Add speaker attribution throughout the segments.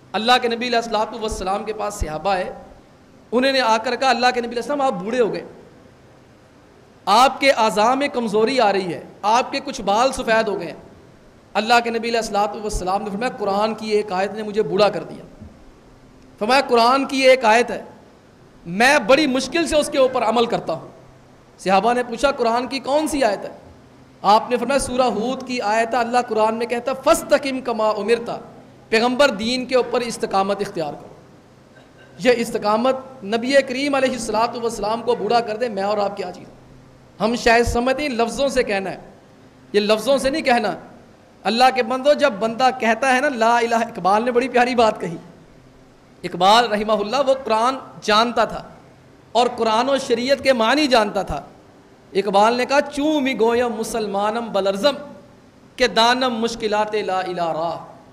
Speaker 1: اللہ کے نبی علیہ الصلوۃ والسلام کے پاس صحابہ ہے، انہوں نے آ کر کہا اللہ کے نبی علیہ السلام آپ بوڑھے ہو گئے، آپ کے اعضاء میں کمزوری آ رہی ہے، آپ کے کچھ بال سفید ہو گئے ہیں۔ اللہ کے نبی علیہ الصلوۃ والسلام نے فرمایا قرآن کی ایک آیت نے مجھے بوڑھا کر دیا۔ فرمایا قرآن کی ایک آیت ہے، میں بڑی مشکل سے اس کے اوپر عمل کرتا ہوں۔ صحابہ نے پوچھا قرآن کی کون سی آیت ہے؟ آپ نے فرمایا سورہ ہود کی آیت ہے، اللہ قرآن میں کہتا ہے فاستقم کما امرت، پیغمبر دین کے اوپر استقامت اختیار کرو۔ یہ استقامت نبی کریم علیہ الصلوۃ والسلام کو بوڑھا کر دے، میں اور آپ کیا چیز؟ ہم شاید سمجھتے ہیں لفظوں سے کہنا ہے، یہ لفظوں سے نہیں کہنا۔ اللہ کے بندو جب بندہ کہتا ہے نا لا الہ، اقبال نے بڑی پیاری بات کہی، اقبال رحمہ اللہ وہ قرآن جانتا تھا اور قرآن و شریعت کے معنی جانتا تھا۔ اقبال نے کہا چومی گویم مسلمانم بلرزم کہ دانم مشکلات لا الہ راہ۔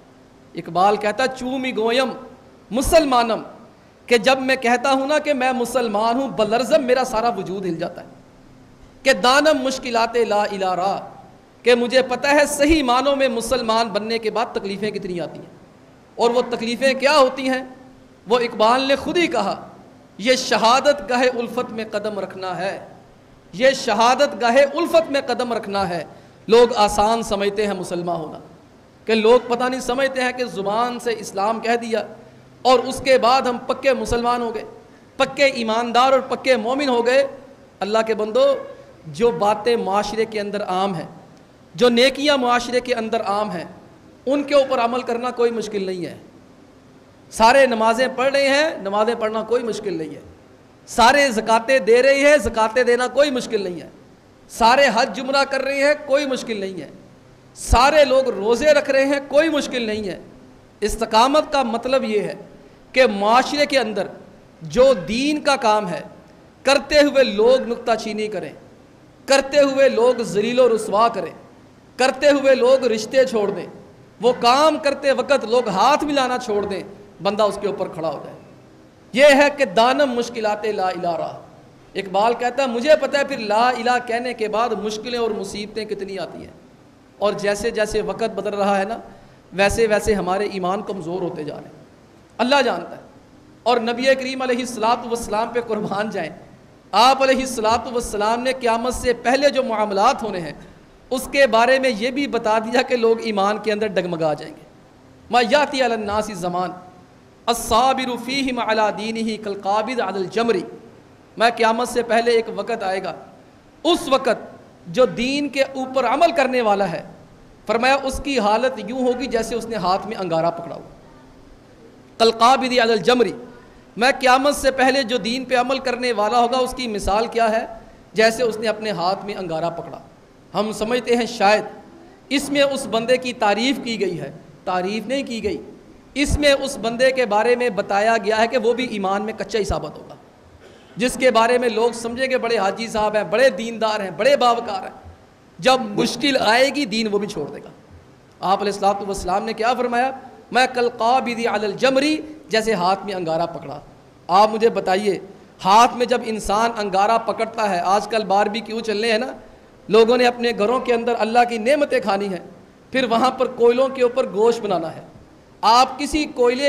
Speaker 1: اقبال کہتا چومی گویم مسلمانم، کہ جب میں کہتا ہوں نا کہ میں مسلمان ہوں، بلرزم میرا سارا وجود ہل جاتا ہے، کہ دانم مشکلات لا الہ راہ، کہ مجھے پتہ ہے صحیح معنوں میں مسلمان بننے کے بعد تکلیفیں کتنی آتی ہیں، اور وہ تکلیفیں کیا ہوتی ہیں وہ اقبال نے خود ہی کہا، یہ شہادت گاہ الفت میں قدم رکھنا ہے، یہ شہادت گاہ الفت میں قدم رکھنا ہے۔ لوگ آسان سمجھتے ہیں مسلمان ہونا، کہ لوگ پتہ نہیں سمجھتے ہیں کہ زبان سے اسلام کہہ دیا اور اس کے بعد ہم پکے مسلمان ہو گئے، پکے ایماندار اور پکے مومن ہو گئے۔ اللہ کے بندو جو باتیں معاشرے کے اندر عام ہیں، جو نیکیاں معاشرے کے اندر عام ہیں، ان کے اوپر عمل کرنا کوئی مشکل نہیں ہے۔ سارے نمازیں پڑھ رہے ہیں، نمازیں پڑھنا کوئی مشکل نہیں ہے۔ سارے زکاتیں دے رہے ہیں، زکاتیں دینا کوئی مشکل نہیں ہے۔ سارے حج جمرہ کر رہے ہیں، کوئی مشکل نہیں ہے۔ سارے لوگ روزے رکھ رہے ہیں، کوئی مشکل نہیں ہے۔ استقامت کا مطلب یہ ہے کہ معاشرے کے اندر جو دین کا کام ہے کرتے ہوئے لوگ نکتہ چینی کریں، کرتے ہوئے لوگ ذلیل و رسوا کریں، کرتے ہوئے لوگ رشتے چھوڑ دیں، وہ کام کرتے وقت لوگ ہاتھ ملانا چھوڑ دیں، بندہ اس کے اوپر کھڑا ہو جائے۔ یہ ہے کہ دانم مشکلات لا الہ راہ۔ اقبال کہتا ہے مجھے پتہ ہے پھر لا الہ کہنے کے بعد مشکلیں اور مصیبتیں کتنی آتی ہیں، اور جیسے جیسے وقت بدل رہا ہے نا ویسے ویسے ہمارے ایمان کمزور ہوتے جا رہے ہیں، اللہ جانتا ہے۔ اور نبی کریم علیہ الصلوۃ والسلام پہ قربان جائیں، آپ علیہ الصلوۃ والسلام نے قیامت سے پہلے جو معاملات ہونے ہیں اس کے بارے میں یہ بھی بتا دیا کہ لوگ ایمان کے اندر ڈگمگا جائیں گے۔ ما یاتی علی الناس زمان الصابر فیہم علی دینہ کالقابض علی الجمر، میں قیامت سے پہلے ایک وقت آئے گا، اس وقت جو دین کے اوپر عمل کرنے والا ہے، فرمایا اس کی حالت یوں ہوگی جیسے اس نے ہاتھ میں انگارہ پکڑا ہو، کالقابض علی الجمر۔ میں قیامت سے پہلے جو دین پہ عمل کرنے والا ہوگا اس کی مثال کیا ہے؟ جیسے اس نے اپنے ہاتھ میں انگارہ پکڑا۔ ہم سمجھتے ہیں شاید اس میں اس بندے کی تعریف کی گئی ہے، تعریف نہیں کی گئی، اس میں اس بندے کے بارے میں بتایا گیا ہے کہ وہ بھی ایمان میں کچا ہی ثابت ہوگا، جس کے بارے میں لوگ سمجھیں کہ بڑے حاجی صاحب ہیں، بڑے دیندار ہیں، بڑے باوقار ہیں، جب مشکل آئے گی دین وہ بھی چھوڑ دے گا۔ آپ علیہ الصلوۃ والسلام نے کیا فرمایا؟ میں کالقابض علی الجمر، جیسے ہاتھ میں انگارہ پکڑا۔ آپ مجھے بتائیے ہاتھ میں جب انسان انگارہ پکڑتا ہے، آج کل باربیکیو چلنے ہیں نا، لوگوں نے اپنے گھروں کے اندر اللہ کی نعمتیں کھانی ہیں، پھر وہاں پر کوئلوں کے اوپر گوشت بنانا ہے۔ آپ کسی کوئلے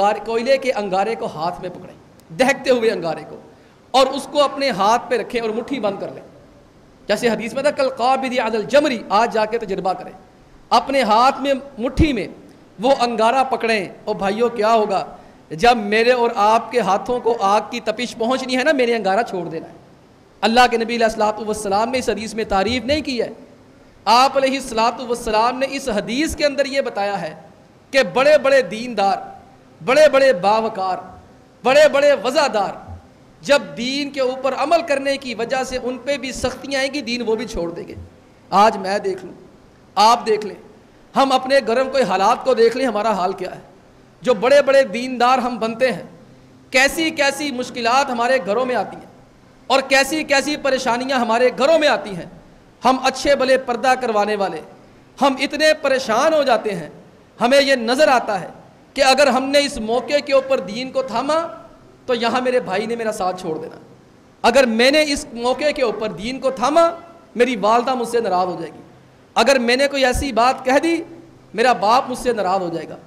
Speaker 1: کے انگارے کو ہاتھ میں پکڑیں، دہکتے ہوئے انگارے کو، اور اس کو اپنے ہاتھ پہ رکھیں اور مٹھی بند کر لیں، جیسے حدیث میں تھا کالقابض علی الجمر۔ آج جا کے تجربہ کریں، اپنے ہاتھ میں مٹھی میں وہ انگارہ پکڑیں، اور بھائیوں کیا ہوگا جب میرے اور آپ کے ہاتھوں کو آگ کی تپش پہنچنی ہے نا، میرے انگارہ چھوڑ دینا ہے۔ اللہ کے نبی علیہ الصلوۃ والسلام نے اس حدیث میں تعریف نہیں کی ہے، آپ علیہ الصلوۃ والسلام نے اس حدیث کے اندر یہ بتایا ہے کہ بڑے بڑے دیندار، بڑے بڑے باوقار، بڑے بڑے وزادار جب دین کے اوپر عمل کرنے کی وجہ سے ان پہ بھی سختیاں آئیں گی، دین وہ بھی چھوڑ دیں گے۔ آج میں دیکھ لوں، آپ دیکھ لیں، ہم اپنے گھروں کے حالات کو دیکھ لیں، ہمارا حال کیا ہے۔ جو بڑے بڑے دیندار ہم بنتے ہیں، کیسی کیسی مشکلات ہمارے گھروں میں آتی ہیں اور کیسی کیسی پریشانیاں ہمارے گھروں میں آتی ہیں۔ ہم اچھے بھلے پردہ کروانے والے، ہم اتنے پریشان ہو جاتے ہیں، ہمیں یہ نظر آتا ہے کہ اگر ہم نے اس موقع کے اوپر دین کو تھاما تو یہاں میرے بھائی نے میرا ساتھ چھوڑ دینا، اگر میں نے اس موقع کے اوپر دین کو تھاما میری والدہ مجھ سے ناراض ہو جائے گی، اگر میں نے کوئی ایسی بات کہہ دی میرا باپ مجھ سے ناراض ہو جائے گا،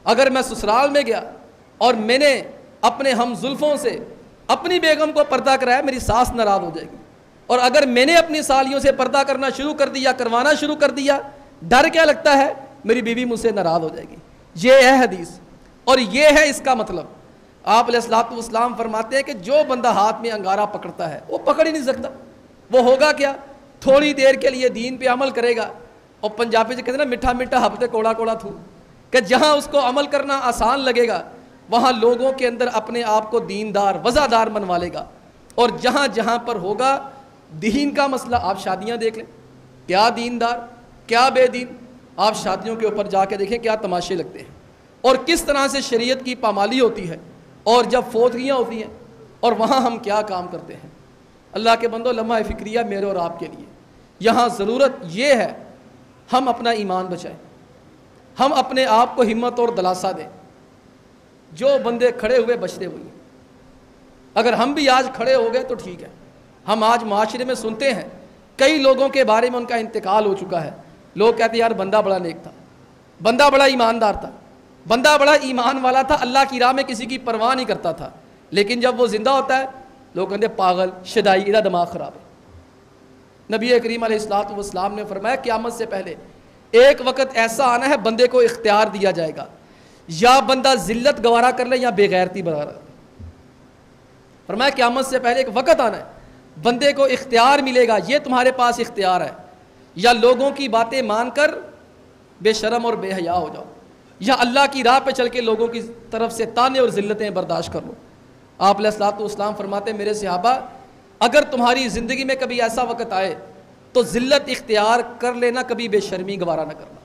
Speaker 1: اگر میں سسرال میں گیا اور میں نے اپنے ہم زلفوں سے اپنی بیگم کو پردہ کرایا میری ساس ناراض ہو جائے گی، اور اگر میں نے اپنی سالیوں سے پردہ کرنا شروع کر دیا، کروانا شروع کر دیا، ڈر کیا لگتا ہے؟ میری بیوی مجھ سے ناراض ہو جائے گی۔ یہ ہے حدیث اور یہ ہے اس کا مطلب۔ آپ علیہ الصلوۃ والسلام فرماتے ہیں کہ جو بندہ ہاتھ میں انگارہ پکڑتا ہے وہ پکڑ ہی نہیں سکتا، وہ ہوگا کیا؟ تھوڑی دیر کے لیے دین پہ عمل کرے گا، اور پنجابی سے کہتے ہیں نا میٹھا میٹھا ہفتے کوڑا کوڑا تھو، کہ جہاں اس کو عمل کرنا آسان لگے گا وہاں لوگوں کے اندر اپنے آپ کو دیندار وزادار منوا لے گا، اور جہاں جہاں پر ہوگا دین کا مسئلہ، آپ شادیاں دیکھ لیں، کیا دیندار کیا بے دین، آپ شادیوں کے اوپر جا کے دیکھیں کیا تماشے لگتے ہیں، اور کس طرح سے شریعت کی پامالی ہوتی ہے، اور جب فوتگیاں ہوتی ہیں اور وہاں ہم کیا کام کرتے ہیں۔ اللہ کے بندو، لمحہ فکریہ میرے اور آپ کے لیے یہاں ضرورت یہ ہے ہم اپنا ایمان بچائیں، ہم اپنے آپ کو ہمت اور دلاسا دیں۔ جو بندے کھڑے ہوئے بچتے ہوئے، اگر ہم بھی آج کھڑے ہو گئے تو ٹھیک ہے۔ ہم آج معاشرے میں سنتے ہیں کئی لوگوں کے بارے میں ان کا انتقال ہو چکا ہے، لوگ کہتے ہیں یار بندہ بڑا نیک تھا، بندہ بڑا ایماندار تھا، بندہ بڑا ایمان والا تھا، اللہ کی راہ میں کسی کی پرواہ نہیں کرتا تھا، لیکن جب وہ زندہ ہوتا ہے لوگ کہتے ہیں پاگل، شدائی، ادھر دماغ خراب ہے۔ نبی کریم علیہ الصلوۃ والسلام نے فرمایا قیامت سے پہلے ایک وقت ایسا آنا ہے بندے کو اختیار دیا جائے گا، یا بندہ ذلت گوارا کر لے یا بے غیرتی برا۔ فرمایا قیامت سے پہلے ایک وقت آنا ہے بندے کو اختیار ملے گا، یہ تمہارے پاس اختیار ہے، یا لوگوں کی باتیں مان کر بے شرم اور بے حیا ہو جاؤ، یا اللہ کی راہ پہ چل کے لوگوں کی طرف سے تانے اور ذلتیں برداشت کر لو۔ آپ علیہ الصلوۃ والسلام فرماتے ہیں میرے صحابہ اگر تمہاری زندگی میں کبھی ایسا وقت آئے تو ذلت اختیار کر لینا، کبھی بے شرمی گوارا نہ کرنا۔